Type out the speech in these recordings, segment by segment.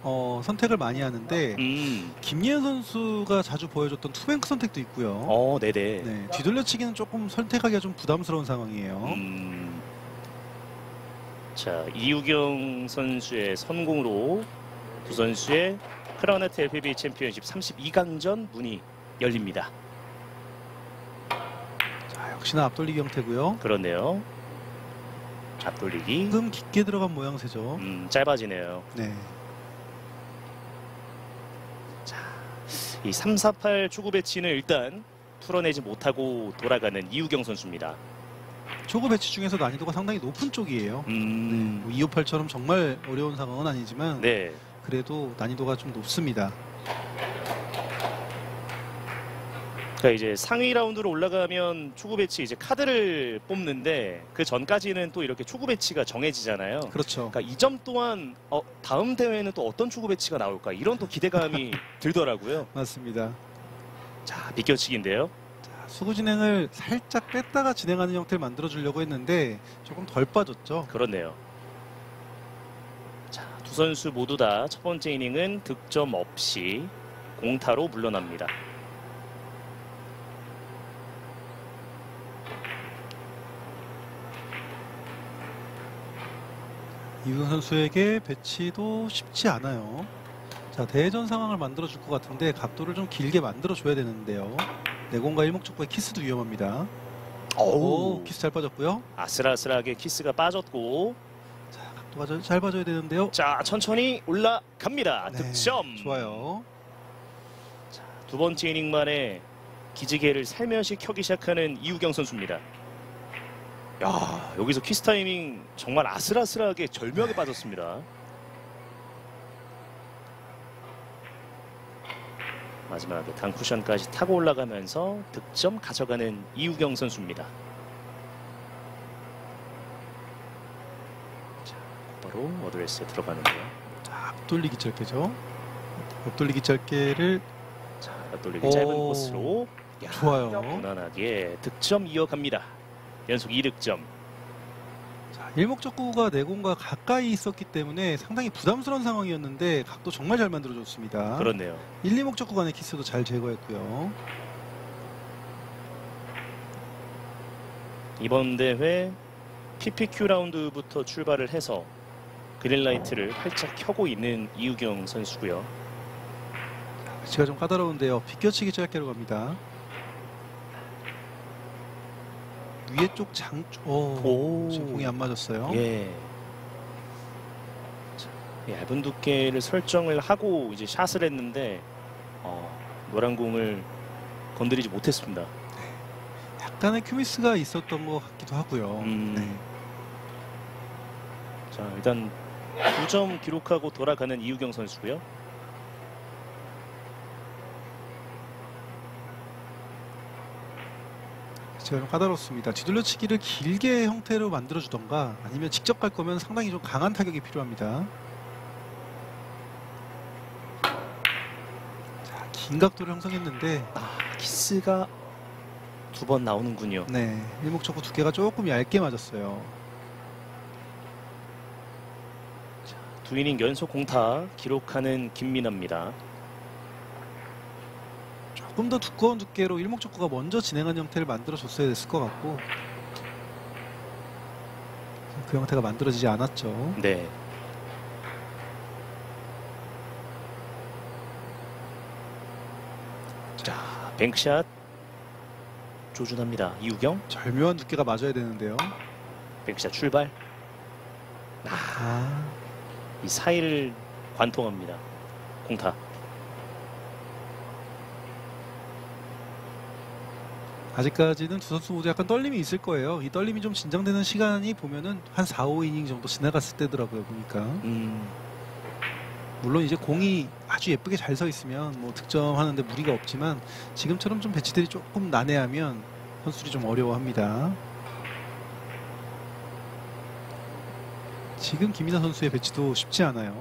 선택을 많이 하는데 김예은 선수가 자주 보여줬던 투뱅크 선택도 있고요. 네네. 네, 뒤돌려치기는 조금 선택하기가 좀 부담스러운 상황이에요. 자, 이우경 선수의 선공으로 두 선수의 크라우네트 LPBA 챔피언십 32강전 문이 열립니다. 자, 역시나 앞돌리기 형태고요. 그렇네요. 앞돌리기. 조금 깊게 들어간 모양새죠. 짧아지네요. 네. 자, 이 348 초구 배치는 일단 풀어내지 못하고 돌아가는 이우경 선수입니다. 초구 배치 중에서 난이도가 상당히 높은 쪽이에요. 네, 258처럼 정말 어려운 상황은 아니지만 네. 그래도 난이도가 좀 높습니다. 그러니까 이제 상위 라운드로 올라가면 초구 배치 이제 카드를 뽑는데 그 전까지는 또 이렇게 초구 배치가 정해지잖아요. 그렇죠. 그러니까 이 점 또한 다음 대회는 또 어떤 초구 배치가 나올까 이런 또 기대감이 들더라고요. 맞습니다. 자, 비껴치기인데요. 수구 진행을 살짝 뺐다가 진행하는 형태를 만들어 주려고 했는데 조금 덜 빠졌죠. 그렇네요. 자, 두 선수 모두 다 첫 번째 이닝은 득점 없이 공타로 물러납니다. 이우경 선수에게 배치도 쉽지 않아요. 자, 대회전 상황을 만들어 줄 것 같은데 각도를 좀 길게 만들어 줘야 되는데요. 내공과 일목적구의 키스도 위험합니다. 오, 키스 잘 빠졌고요. 아슬아슬하게 키스가 빠졌고, 자, 각도가 잘 빠져야 되는데요. 자, 천천히 올라갑니다. 네, 득점. 좋아요. 자, 두 번째 이닝 만에 기지개를 살며시 켜기 시작하는 이우경 선수입니다. 야, 여기서 키스 타이밍 정말 아슬아슬하게 절묘하게 빠졌습니다. 마지막에 단쿠션까지 타고 올라가면서 득점 가져가는 이우경 선수입니다. 자, 바로 어드레스에 들어가는데요. 자, 앞돌리기 짧게죠. 앞돌리기 짧게를 자, 앞돌리기 짧은 코스로 좋아요. 무난하게 득점 이어갑니다. 연속 2득점. 자, 일목적구가 내공과 가까이 있었기 때문에 상당히 부담스러운 상황이었는데 각도 정말 잘 만들어줬습니다. 그렇네요. 1, 2목적구 간의 키스도 잘 제거했고요. 이번 대회 PPQ 라운드부터 출발을 해서 그린라이트를 활짝 켜고 있는 이우경 선수고요. 배치가 좀 까다로운데요. 비껴치기 짧게로 갑니다. 위에 쪽 장쪽 지금 공이 안 맞았어요. 예. 자, 얇은 두께를 설정을 하고 이제 샷을 했는데 노란 공을 건드리지 못했습니다. 네. 약간의 큐미스가 있었던 것 같기도 하고요. 네. 자, 일단 9점 기록하고 돌아가는 이우경 선수고요. 제가 좀 까다롭습니다. 뒤돌려치기를 길게 형태로 만들어주던가 아니면 직접 갈 거면 상당히 좀 강한 타격이 필요합니다. 자, 긴 각도를 형성했는데 키스가 두 번 나오는군요. 네, 일목적구 두께가 조금 얇게 맞았어요. 자, 두 이닝 연속 공타 기록하는 김민아입니다. 조금 더 두꺼운 두께로 일목적구가 먼저 진행한 형태를 만들어줬어야 됐을 것 같고 그 형태가 만들어지지 않았죠. 네. 자, 뱅크샷 조준합니다. 이우경. 절묘한 두께가 맞아야 되는데요. 뱅크샷 출발. 이 사이를 관통합니다. 공타. 아직까지는 두 선수 모두 약간 떨림이 있을 거예요. 이 떨림이 좀 진정되는 시간이 보면은 한 4, 5이닝 정도 지나갔을 때더라고요, 보니까. 물론 이제 공이 아주 예쁘게 잘 서 있으면 뭐 득점하는데 무리가 없지만 지금처럼 좀 배치들이 조금 난해하면 선수들이 좀 어려워합니다. 지금 김민아 선수의 배치도 쉽지 않아요.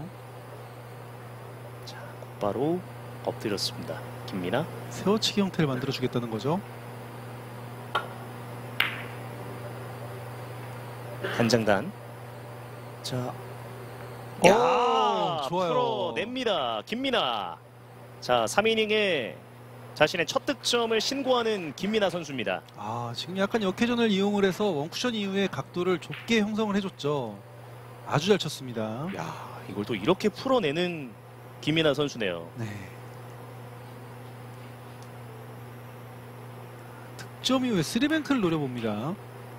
자, 곧바로 엎드렸습니다. 김민아. 세워치기 형태를 만들어 주겠다는 거죠. 단장단. 자, 좋아요. 풀어냅니다. 김민아. 자, 3이닝에 자신의 첫 득점을 신고하는 김민아 선수입니다. 지금 약간 역회전을 이용을 해서 원쿠션 이후에 각도를 좁게 형성을 해줬죠. 아주 잘 쳤습니다. 야, 이걸 또 이렇게 풀어내는 김민아 선수네요. 네. 득점 이후에 3뱅크를 노려봅니다.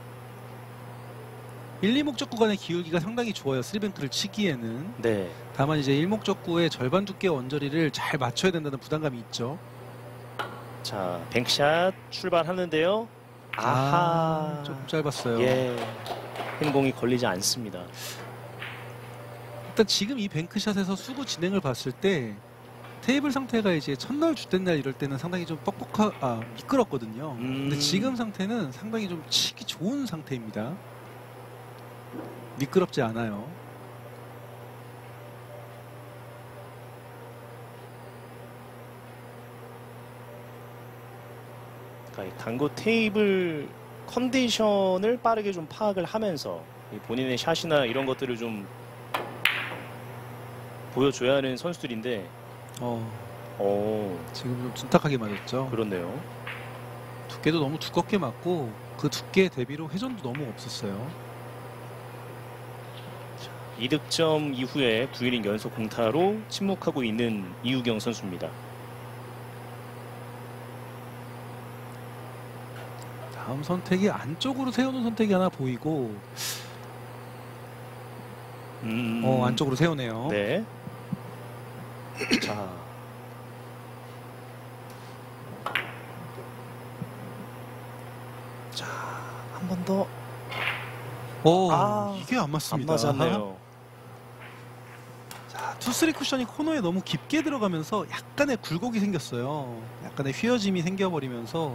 1, 2목적 구간의 기울기가 상당히 좋아요. 3뱅크를 치기에는. 네. 다만 이제 1목적구의 절반 두께 원저리를 잘 맞춰야 된다는 부담감이 있죠. 자, 뱅크샷 출발하는데요. 아하. 조금 짧았어요. 예. 흰공이 걸리지 않습니다. 일단 지금 이 뱅크샷에서 수구 진행을 봤을 때 테이블 상태가 이제 첫날 주된 날 이럴 때는 상당히 좀 미끄럽거든요. 근데 지금 상태는 상당히 좀 치기 좋은 상태입니다. 미끄럽지 않아요. 그러니까 이 당구 테이블 컨디션을 빠르게 좀 파악을 하면서 이 본인의 샷이나 이런 것들을 좀 보여줘야 하는 선수들인데 지금 좀 둔탁하게 맞았죠. 그렇네요. 두께도 너무 두껍게 맞고 그 두께 대비로 회전도 너무 없었어요. 2득점 이후에 9이닝 연속 공타로 침묵하고 있는 이우경 선수입니다. 다음 선택이 안쪽으로 세우는 선택이 하나 보이고 안쪽으로 세우네요. 네. 자, 한 번 더. 이게 안 맞습니다. 안 맞았네요. 자, 투쓰리 쿠션이 코너에 너무 깊게 들어가면서 약간의 굴곡이 생겼어요. 약간의 휘어짐이 생겨버리면서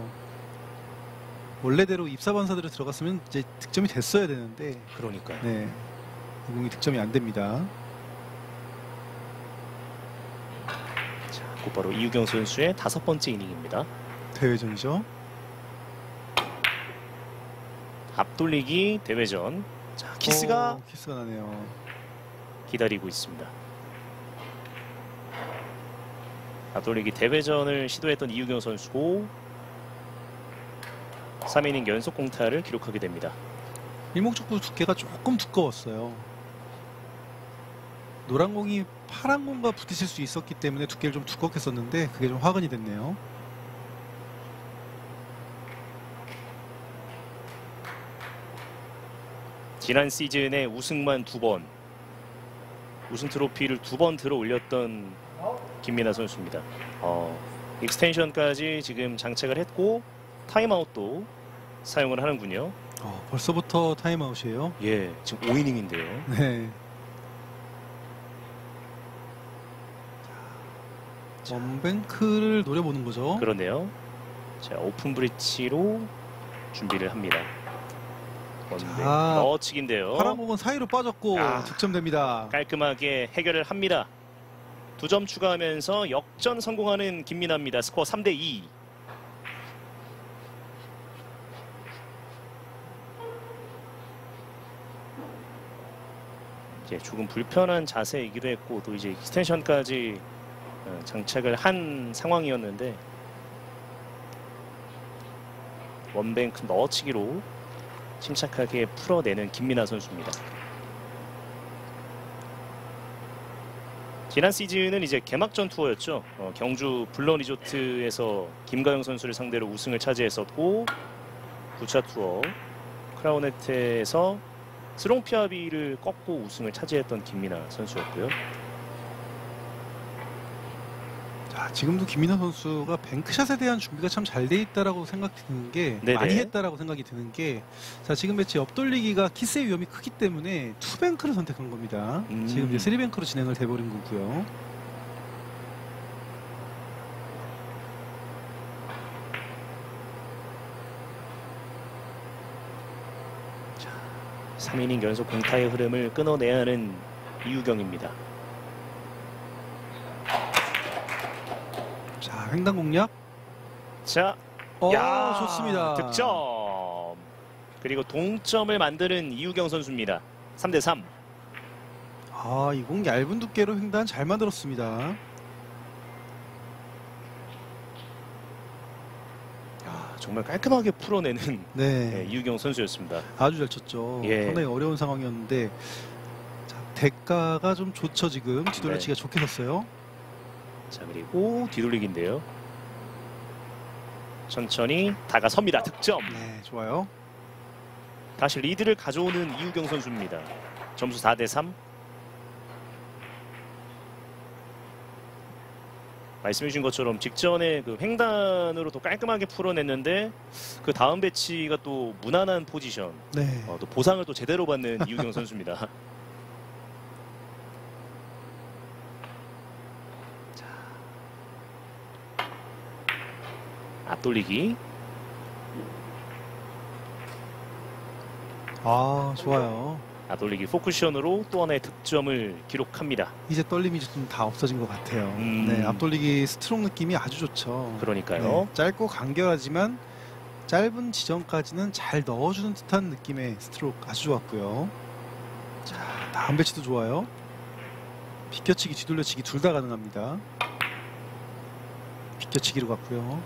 원래대로 입사반사대로 들어갔으면 이제 득점이 됐어야 되는데 그러니까요. 네, 이 공이 득점이 안 됩니다. 자, 곧바로 이우경 선수의 5번째 이닝입니다. 대회전이죠. 앞돌리기 대회전. 자, 키스가 나네요. 기다리고 있습니다. 앞돌리기 대회전을 시도했던 이우경 선수고 3이닝 연속 공타를 기록하게 됩니다. 일목적구 두께가 조금 두꺼웠어요. 노란 공이 파란 공과 부딪힐 수 있었기 때문에 두께를 좀 두껍게 썼는데 그게 좀 화근이 됐네요. 지난 시즌에 우승만 2번, 우승 트로피를 2번 들어 올렸던 김민아 선수입니다. 익스텐션까지 지금 장착을 했고 타임아웃도 사용을 하는군요. 벌써부터 타임아웃이에요. 예, 지금 5이닝인데요. 네. 원뱅크를 노려보는 거죠. 그러네요. 자, 오픈 브릿지로 준비를 합니다. 원뱅크 넣어치기인데요. 파란 공은 사이로 빠졌고 득점됩니다. 깔끔하게 해결을 합니다. 2점 추가하면서 역전 성공하는 김민아입니다. 스코어 3대2. 이제 조금 불편한 자세이기도 했고 또 이제 익스텐션까지 장착을 한 상황이었는데 원뱅크 넣어치기로 침착하게 풀어내는 김민아 선수입니다. 지난 시즌은 이제 개막전 투어였죠. 경주 블러 리조트에서 김가영 선수를 상대로 우승을 차지했었고 9차 투어 크라우네트에서 스롱피아비를 꺾고 우승을 차지했던 김민아 선수였고요. 자, 지금도 김민아 선수가 뱅크샷에 대한 준비가 참 잘 돼 있다라고 생각이 드는 게 네네. 많이 했다라고 생각이 드는 게 자, 지금 배치 옆돌리기가 키스의 위험이 크기 때문에 투뱅크를 선택한 겁니다. 지금 이제 3뱅크로 진행을 돼버린 거고요. 자, 3이닝 연속 공타의 흐름을 끊어내야 하는 이우경입니다. 자, 횡단 공략. 자, 좋습니다. 득점. 그리고 동점을 만드는 이우경 선수입니다. 3대3. 아, 이 공 얇은 두께로 횡단 잘 만들었습니다. 정말 깔끔하게 풀어내는 네, 이우경 선수였습니다. 아주 잘 쳤죠. 예. 상당히 어려운 상황이었는데 자, 대가가 좀 좋죠. 지금 뒤돌려치기가 좋게 섰어요. 자, 그리고 뒤돌리기인데요. 천천히 다가섭니다. 득점. 네, 좋아요. 다시 리드를 가져오는 이우경 선수입니다. 점수 4대3. 말씀해주신 것처럼 직전에 그 횡단으로 또 깔끔하게 풀어냈는데 그 다음 배치가 또 무난한 포지션, 네. 또 보상을 또 제대로 받는 이우경 선수입니다. 자, 앞돌리기. 아, 좋아요. 앞돌리기 포쿠션으로 또 하나의 득점을 기록합니다. 이제 떨림이 좀 다 없어진 것 같아요. 음. 네, 앞돌리기 스트로크 느낌이 아주 좋죠. 그러니까요. 네, 짧고 간결하지만 짧은 지점까지는 잘 넣어주는 듯한 느낌의 스트로크 아주 좋았고요. 자, 다음 배치도 좋아요. 비껴치기, 뒤돌려치기 둘 다 가능합니다. 비껴치기로 갔고요.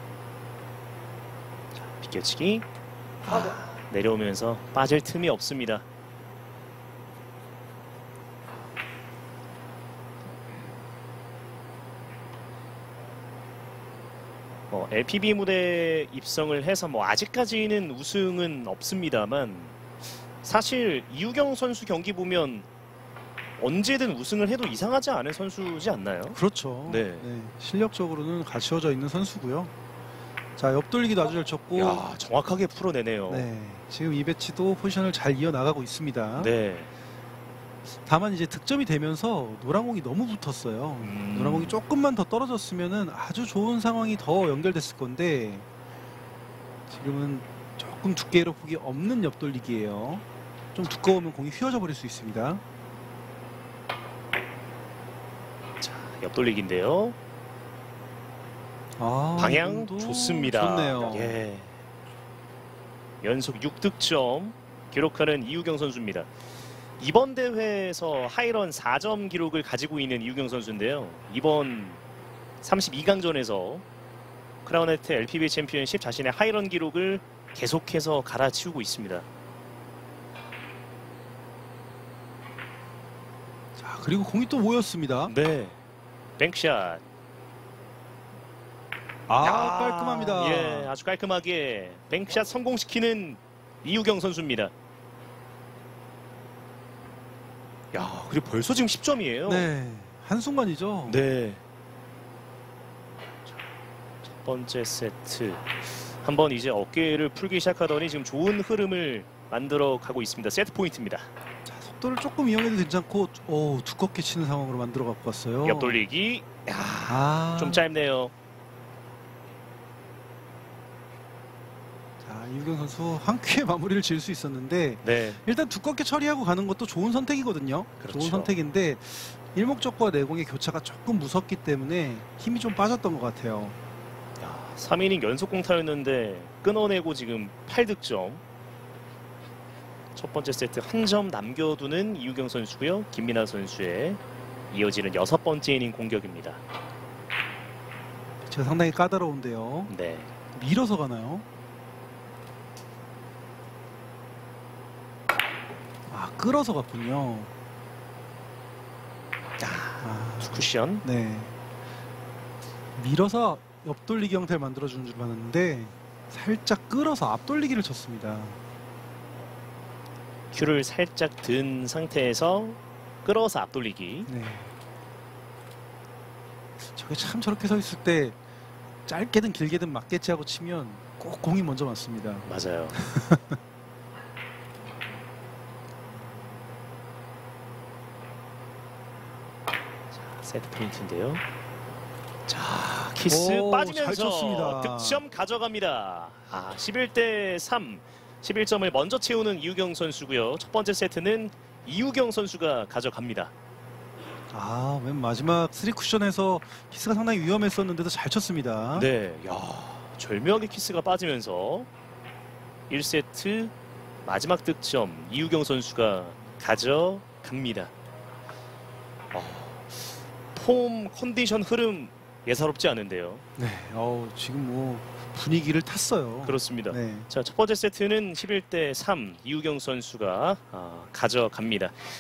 비껴치기. 내려오면서 빠질 틈이 없습니다. LPB 무대 입성을 해서 아직까지는 우승은 없습니다만 사실 이우경 선수 경기 보면 언제든 우승을 해도 이상하지 않은 선수지 않나요? 그렇죠. 네. 실력적으로는 갖추어져 있는 선수고요. 자, 옆돌리기도 아주 잘 쳤고. 야, 정확하게 풀어내네요. 네, 지금 이 배치도 포지션을 잘 이어나가고 있습니다. 네. 다만 이제 득점이 되면서 노란공이 너무 붙었어요. 노란공이 조금만 더 떨어졌으면은 아주 좋은 상황이 더 연결됐을 건데 지금은 조금 두께로 폭이 없는 옆돌리기예요. 좀 두꺼우면 공이 휘어져 버릴 수 있습니다. 자, 옆돌리기인데요. 아, 방향 이번도 좋습니다. 좋네요. 예. 연속 6득점 기록하는 이우경 선수입니다. 이번 대회에서 하이런 4점 기록을 가지고 있는 이우경 선수인데요. 이번 32강전에서 크라운네트 LPBA 챔피언십 자신의 하이런 기록을 계속해서 갈아치우고 있습니다. 자, 그리고 공이 또 모였습니다. 네. 뱅크샷. 야, 깔끔합니다. 예, 아주 깔끔하게 뱅크샷 성공시키는 이우경 선수입니다. 야, 그리고 벌써 지금 10점이에요. 네, 한순간이죠. 네. 첫 번째 세트. 한번 이제 어깨를 풀기 시작하더니 지금 좋은 흐름을 만들어 가고 있습니다. 세트 포인트입니다. 자, 속도를 조금 이용해도 괜찮고 두껍게 치는 상황으로 만들어 갖고 왔어요. 옆돌리기. 야, 좀 짧네요. 자, 이우경 선수 한 큐에 마무리를 지을 수 있었는데 네. 일단 두껍게 처리하고 가는 것도 좋은 선택이거든요. 그렇죠. 좋은 선택인데 일목적과 내공의 교차가 조금 무섭기 때문에 힘이 좀 빠졌던 것 같아요. 3이닝 연속 공타였는데 끊어내고 지금 8득점. 첫 번째 세트 한 점 남겨두는 이우경 선수고요. 김민아 선수의 이어지는 6번째 이닝 공격입니다. 제가 상당히 까다로운데요. 네. 밀어서 가나요? 아, 끌어서 갔군요. 쿠션. 네. 밀어서 옆돌리기 형태를 만들어주는 줄 알았는데 살짝 끌어서 앞돌리기를 쳤습니다. 큐를 살짝 든 상태에서 끌어서 앞돌리기. 네. 저게 참 저렇게 서 있을 때 짧게든 길게든 맞겠지 하고 치면 꼭 공이 먼저 맞습니다. 맞아요. 자, 세트 포인트인데요. 자, 키스 오, 잘 빠지면서 쳤습니다. 득점 가져갑니다. 11대 3. 11점을 먼저 채우는 이우경 선수고요. 첫 번째 세트는 이우경 선수가 가져갑니다. 아, 맨 마지막 3쿠션에서 키스가 상당히 위험했었는데도 잘 쳤습니다. 네, 야, 절묘하게 키스가 빠지면서 1세트 마지막 득점 이우경 선수가 가져갑니다. 폼 컨디션 흐름 예사롭지 않은데요. 네, 지금 뭐 분위기를 탔어요. 그렇습니다. 네. 자, 첫 번째 세트는 11대 3 이우경 선수가 가져갑니다.